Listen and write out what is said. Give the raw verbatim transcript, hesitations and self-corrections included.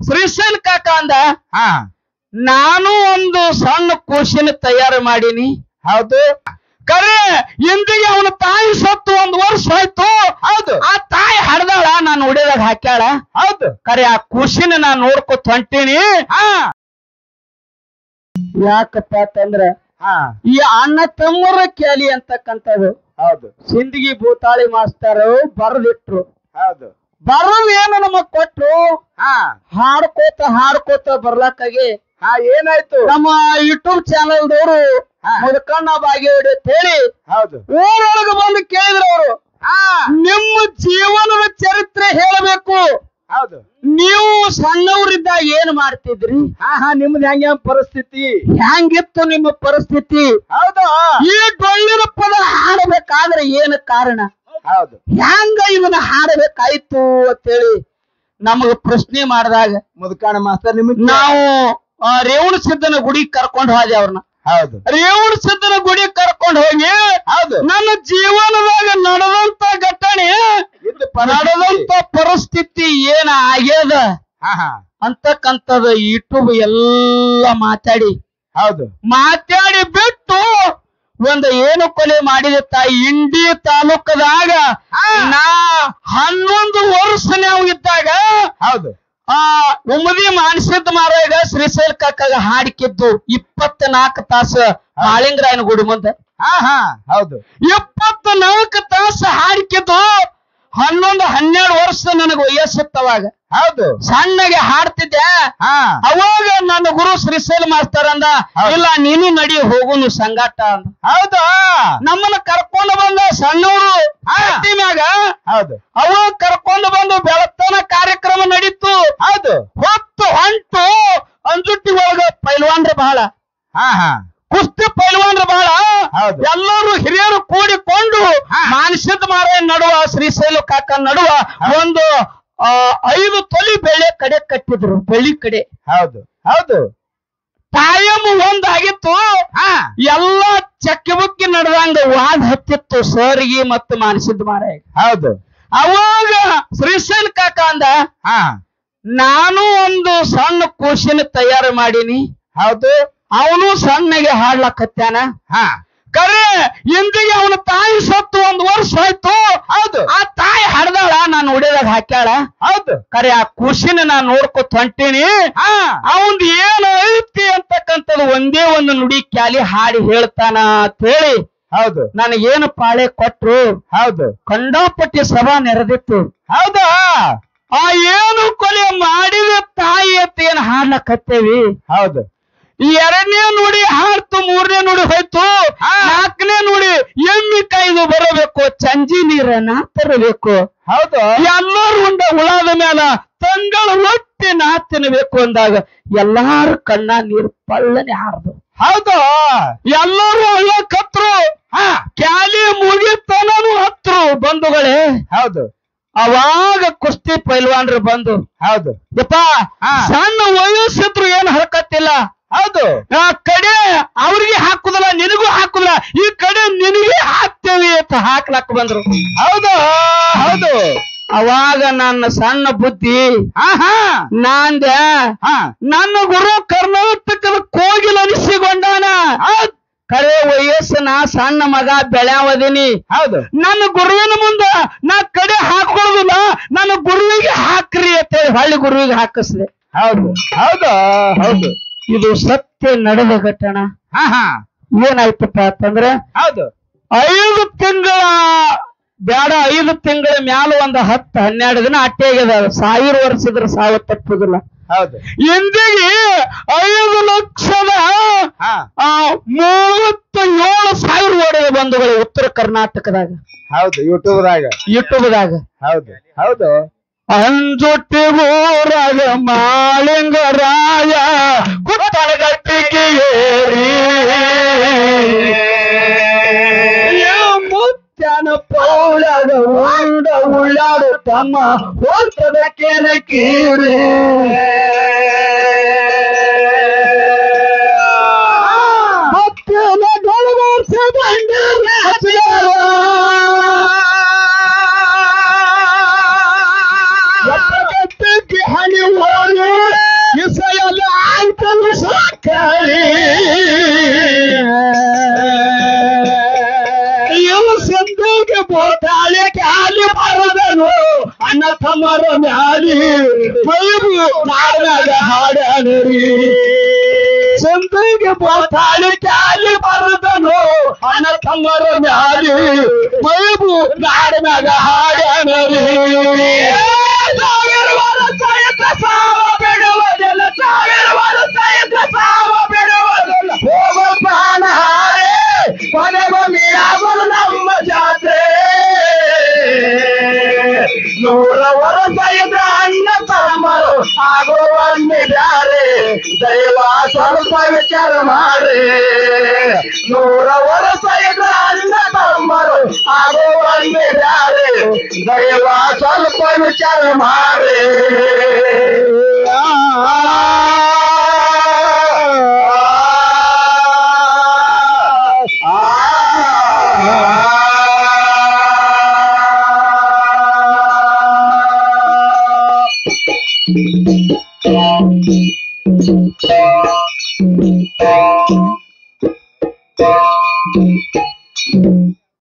ಶ್ರೀಶೈಲ್ ಕಾಕ ಅಂದ ಹಾ ನಾನು ಒಂದು ಸಣ್ಣ ಕೋಶಿನ ತಯಾರು ಮಾಡೀನಿ. ಹೌದು. ಕರೆ ಇಂದಿಗೆ ಅವನ ತಾಯಿ ಸತ್ತು ಒಂದ್ ವರ್ಷ ಆಯ್ತು. ಹೌದು. ಆ ತಾಯಿ ಹಡ್ದಾಳ, ನಾನು ಉಡಿದಾಗ ಹಾಕ್ಯಾಳ. ಹೌದು. ಕರೆ ಆ ಖುಷಿನ ನಾ ನೋಡ್ಕೊತ ಹೊಂಟೀನಿ. ಹಾ ಯಾಕಪ್ಪ ಅಂತಂದ್ರ ಹಾ ಈ ಅಣ್ಣ ತಮ್ಮರ ಕ್ಯಾಲಿ ಅಂತಕ್ಕಂಥದ್ದು ಹೌದು. ಸಿಂದಗಿ ಭೂತಾಳಿ ಮಾಸ್ತರು ಬರದಿಟ್ರು. ಹೌದು. ಬರೋದ್ ಏನು ನಮಗ್ ಕೊಟ್ರು. ಹಾ ಹಾಡ್ಕೋತ ಹಾಡ್ಕೋತ ಬರ್ಲಾಕಾಗಿ ಹಾ ಏನಾಯ್ತು? ನಮ್ಮ ಯೂಟ್ಯೂಬ್ ಚಾನೆಲ್ ದವರು ಮುದಕಣ್ಣ ಬಾಗೇವಾಡಿ ಅಂತ ಹೇಳಿ ಹೌದು ಊರೊಳಗೆ ಬಂದು ಕೇಳಿದ್ರು ಅವರು. ಹಾ ನಿಮ್ಮ ಜೀವನದ ಚರಿತ್ರೆ ಹೇಳಬೇಕು. ಹೌದು. ನೀವು ಸಣ್ಣವರಿದ್ದಾಗ ಏನ್ ಮಾಡ್ತಿದ್ರಿ? ಹಾ ಹಾ ನಿಮ್ದು ಹೆಂಗ ಪರಿಸ್ಥಿತಿ, ಹೆಂಗಿತ್ತು ನಿಮ್ಮ ಪರಿಸ್ಥಿತಿ? ಹೌದು. ಈ ಡೊಳ್ಳಿನ ಪದ ಹಾಡಬೇಕಾದ್ರೆ ಏನು ಕಾರಣ? ಹೌದು. ಹೆಂಗ ಇವನ್ನ ಹಾಡಬೇಕಾಯ್ತು ಅಂತೇಳಿ ನಮಗ ಪ್ರಶ್ನೆ ಮಾಡಿದಾಗ ಮುದುಕಣ್ಣ ಮಾಸ್ತರ್ ನಿಮಗೆ ನಾವು ರೇವಣ ಸಿದ್ದನ ಗುಡಿ ಕರ್ಕೊಂಡು ಹೋದೆ ಅವ್ರನ್ನ. ಹೌದು. ರೇವಣ ಸಿದ್ದನ ಗುಡಿ ಕರ್ಕೊಂಡು ಹೋಗಿ ಹೌದು ನನ್ನ ಜೀವನದಾಗ ನಡೆದಂತ ಘಟನೆ, ನಡೆದಂತ ಪರಿಸ್ಥಿತಿ ಏನ ಆಗ್ಯದ ಹಾ ಹಾ ಅಂತಕ್ಕಂಥದ ಯೂಟ್ಯೂಬ್ ಎಲ್ಲ ಮಾತಾಡಿ ಹೌದು ಮಾತಾಡಿ ಬಿಟ್ಟು ಒಂದು ಏನು ಕೊಲೆ ಮಾಡಿದ ತಾಯಿ ಇಂಡಿ ತಾಲೂಕದಾಗ ನಾ ಹನ್ನೊಂದು ವರ್ಷ ನಾವು ಇದ್ದಾಗ ಹೌದು ಆ ಉಮ್ಮದಿ ಮಾನಸಿದ್ದ ಮಾರಾಗ ಶ್ರೀಶೈಲ್ ಕಾಕಾಗ ಹಾಡಿಕಿದ್ದು ಇಪ್ಪತ್ತ ನಾಲ್ಕು ತಾಸ ಮಾಳಿಂಗರಾಯನ ಗುಡಿ ಮುಂದೆ. ಹಾ ಹಾ ಹೌದು. ಇಪ್ಪತ್ತ ನಾಲ್ಕು ತಾಸ ಹಾಡಿಕಿದ್ದು ಹನ್ನೊಂದು ಹನ್ನೆರಡು ವರ್ಷ ನನಗೆ ವಯಸ್ಸಿತ್ತವಾಗ. ಹೌದು. ಸಣ್ಣಗೆ ಹಾಡ್ತಿದ್ದೆ. ಹಾ ಅವಾಗ ನನ್ನ ಗುರು ಶ್ರೀಶೈಲ್ ಮಾಸ್ತರ್ ಅಂದ, ಇಲ್ಲ ನೀನು ನಡಿ ಹೋಗುನು ಸಂಗಾಟ ಅಂದ. ಹೌದು. ನಮ್ಮನ್ನ ಕರ್ಕೊಂಡು ಬಂದ ಸಣ್ಣವರು ಮ್ಯಾಗ. ಹೌದು. ಅವಾಗ ಕರ್ಕೊಂಡು ಬಂದು ಬೆಳತನ ಕಾರ್ಯಕ್ರಮ ನಡೀತು. ಹೌದು. ಹೊತ್ತು ಹೊಂಟು ಅಂಜುಟ್ಟಿ ಒಳಗ ಪೈಲ್ವಾನ್ರ ಬಹಳ, ಹಾ ಹಾ ಕುಸ್ತಿ ಪೈಲ್ವಾನ್ರ ಬಹಳ. ಹೌದು. ಎಲ್ಲರೂ ಹಿರಿಯರು ಕೂಡಿಕೊಂಡು ಮಾನಸಿದ್ದ ಮಾರಾಯಣ ನಡುವ ಶ್ರೀಶೈಲ ಕಾಕ ನಡುವ ಒಂದು ಆ ಐದು ತೊಲಿ ಬೆಳ್ಳಿ ಕಡೆ ಕಟ್ಟಿದ್ರು, ಬೆಳ್ಳಿ ಕಡೆ. ಹೌದು ಹೌದು. ಕಾಯಂ ಒಂದಾಗಿತ್ತು. ಎಲ್ಲ ಚಕ್ಕಿ ಬುಕ್ಕಿ ನಡೆದಂಗ ವಾದ ಹತ್ತಿತ್ತು ಸರ್ಗಿ ಮತ್ತು ಮಾನಸಿದ್ದ ಮಾರಾಯ. ಹೌದು. ಅವಾಗ ಶ್ರೀಶೈಲ ಕಾಕ ಅಂದ, ಹಾ ನಾನು ಒಂದು ಸಣ್ಣ ಕೋಶಿನ ತಯಾರು ಮಾಡೀನಿ. ಹೌದು. ಅವನು ಸಣ್ಣಗೆ ಹಾಡ್ಲಕತ್ಯಾನ. ಹಾ ಕರೆ ಇಂದಿಗೆ ಅವನ ತಾಯಿ ಸತ್ತು ಒಂದ್ ವರ್ಷ ಆಯ್ತು. ಹೌದು. ಆ ತಾಯಿ ಹಡ್ದಾಳ, ನಾನು ಉಡಿದಾಗ ಹಾಕ್ಯಾಳ. ಹೌದು. ಕರೆ ಆ ಖುಷಿನ ನಾ ನೋಡ್ಕೊತ ಹೊಂಟೀನಿ. ಅವಂದ್ ಏನ್ ಐತಿ ಅಂತಕ್ಕಂಥದ್ದು ಒಂದೇ ಒಂದು ನುಡಿ ಕ್ಯಾಲಿ ಹಾಡಿ ಹೇಳ್ತಾನ ಅಂತ ಹೇಳಿ ಹೌದು ನನಗೇನು ಪಾಳೆ ಕೊಟ್ರು. ಹೌದು. ಕಂಡಾಪಟ್ಟಿ ಸಭಾ ನೆರೆದಿತ್ತು. ಹೌದಾ? ಆ ಏನು ಕೊಲೆ ಮಾಡಿದ ತಾಯಿ ಅಂತ ಏನ್ ಹಾಡ್ಲಕತ್ತೇವಿ. ಹೌದು. ಎರಡನೇ ನುಡಿ ಹಾಡ್ತು, ಮೂರನೇ ನುಡಿ ಹೋಯ್ತು, ನಾಲ್ಕನೇ ನುಡಿ ಎಮ್ಮಿ ಕಾಯ್ದು ಬರಬೇಕು, ಚಂಜಿ ನೀರನ್ನ ತರಬೇಕು. ಹೌದು. ಎಲ್ಲರೂ ಉಂಡ ಉಳಾದ ಮ್ಯಾಲ ತಂಗಳ ಒಟ್ಟಿ ನಾ ತಿನ್ನಬೇಕು ಅಂದಾಗ ಎಲ್ಲಾರು ಕಣ್ಣ ನೀರು ಪಳ್ಳನೆ ಹಾರದು. ಹೌದು. ಎಲ್ಲರೂ ಅಲ್ಲ ಕತ್ರು. ಕ್ಯಾಲಿ ಮುಗಿತನೂ ಹತ್ರು ಬಂಧುಗಳೇ. ಹೌದು. ಅವಾಗ ಕುಸ್ತಿ ಪೈಲ್ವಾನ್ರು ಬಂದು, ಹೌದು ಯಪ್ಪ ಸಣ್ಣ ವಯಸ್ಸಿದ್ರು ಏನು ಹರಕತ್ತಿಲ್ಲ. ಹೌದು. ಆ ಕಡೆ ಅವ್ರಿಗೆ ಹಾಕುದಿಲ್ಲ, ನಿನಗೂ ಹಾಕುದಿಲ್ಲ, ಈ ಕಡೆ ನಿನಗೆ ಹಾಕ್ತೇವಿ ಅಂತ ಹಾಕ್ಲಾಕ್ ಬಂದ್ರು. ಹೌದು ಹೌದು. ಅವಾಗ ನನ್ನ ಸಣ್ಣ ಬುದ್ಧಿ ಹಾ ನಾಂದ, ನನ್ನ ಗುರು ಕರ್ನಾಟಕದ ಕೋಗಿಲ ಅನಿಸಿಕೊಂಡಾನ. ಕರೆ ವಯಸ್ಸು ನಾ ಸಣ್ಣ ಮಗ ಬೆಳ್ಯಾವದೀನಿ. ಹೌದು. ನನ್ನ ಗುರುವಿನ ಮುಂದ ನಾ ಕಡೆ ಹಾಕೊಳ್ಳೋದಿಲ್ಲ, ನನ್ನ ಗುರುವಿಗೆ ಹಾಕ್ರಿ ಅಂತ ಹೇಳಿ ಹಳ್ಳಿ ಗುರುವಿಗೆ ಹಾಕಿಸ್ದೆ. ಹೌದು ಹೌದು ಹೌದು. ಇದು ಸತ್ಯ ನಡೆದ ಘಟನ. ಹಾ ಹಾ ಏನಾಯ್ತಪ್ಪ ಅಂತಂದ್ರೆ, ಹೌದು ಐದು ತಿಂಗಳ ಬೇಡ ಐದು ತಿಂಗಳ ಮ್ಯಾಲ ಒಂದ್ ಹತ್ತು ಹನ್ನೆರಡು ದಿನ ಅಟ್ಟೆಗಿದೆ. ಸಾವಿರ ವರ್ಷ ಇದ್ರೆ ಸಾವು ತಪ್ಪುದಿಲ್ಲ. ಹೌದು. ಇಂದಿಗೆ ಐದು ಲಕ್ಷದ ಮೂವತ್ತ ಏಳು ಸಾವಿರ ಓಡಿದ ಬಂಧುಗಳು ಉತ್ತರ ಕರ್ನಾಟಕದಾಗ. ಹೌದು. ಯೂಟ್ಯೂಬ್ದಾಗ ಯೂಟ್ಯೂಬ್ದಾಗ. ಹೌದು ಹೌದು. ಅಂಜುಟ್ಟಿ ಊರಾಗ ಮಾಳಿಂಗರಾಯ ಕುತ್ತಲಗಟ್ಟಿಗೆ ಏರಿ ಮುತ್ಯಾನ ಪೌಳಗ ಉಂಡ ಉಳ್ಳಾಡು ತಮ್ಮ ಹೋಲ್ತದಕ್ಕೇನ ಕೀರಿ ಮತ್ತೇನ ವರ್ಷ ಹನಿ ಹೋಗಿ ನಾಡ್ಯಾಗ ಹಾಡ್ಯಾನರಿ ಚಂದ್ರಿಗೆ ಬೋತಾಳಿ ಕ್ಯಾಲಿ ಬರದನು ಅಣ್ಣ ತಮ್ಮರ ಮ್ಯಾಲಿ ಮೈಬು ನಾಡ್ಯಾಗ ಹಾಡ್ಯಾನರಿ ಸಾವಿರ ವರ್ಷ ಇದ್ದ ಸಾವ ಬಿಡುವುದಿಲ್ಲ ಸಾವಿರ ವರ್ಷ ಇದ್ದ ಸಾವ ಬಿಡುವುದಿಲ್ಲ ಹೋಗ ಪ್ರಾಣ ಹಾರೆ ಕೊನೆಗೂ ಮೀರಾಗಲು ನಮ್ಮ ಜಾತ್ರೆ ನೂರ ವರ್ಷ ಇದ್ದ ಅಣ್ಣ ತಮ್ಮರು ಆಗುವನ್ನಿ ಬ್ಯಾರೆ ದೈವ ಸ್ವಲ್ಪ ವಿಚಾರ ಮಾಡ್ರಿ ನೂರ ವರ್ಷ ಇದ್ದ ಅಣ್ಣ ತಮ್ಮರು ಆಗುವನ್ನಿ ಬ್ಯಾರೆ ದೈವ ಸ್ವಲ್ಪ ವಿಚಾರ ಮಾಡ್ರಿ Thank you.